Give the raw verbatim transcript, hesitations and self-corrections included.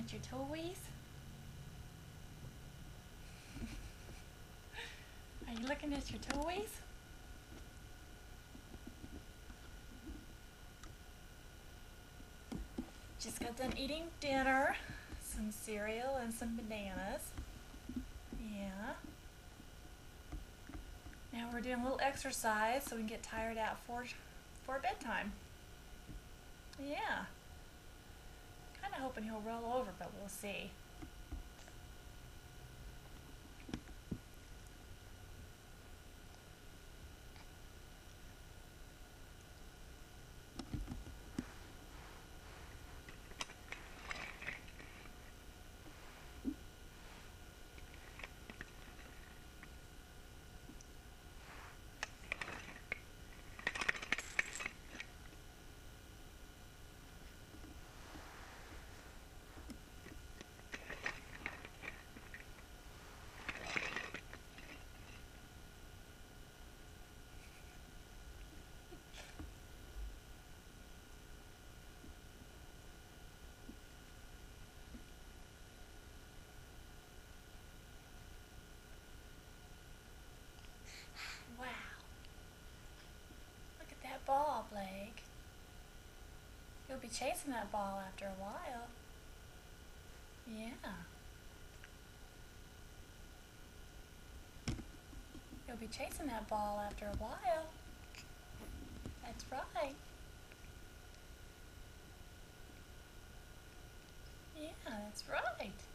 at your toys? Are you looking at your toys? Just got done eating dinner. Some cereal and some bananas. Yeah. Now we're doing a little exercise so we can get tired out for, for bedtime. Yeah. Kind of hoping he'll roll over, but we'll see. Wow. Look at that ball, Blake. You'll be chasing that ball after a while. Yeah. You'll be chasing that ball after a while. That's right. Yeah, that's right.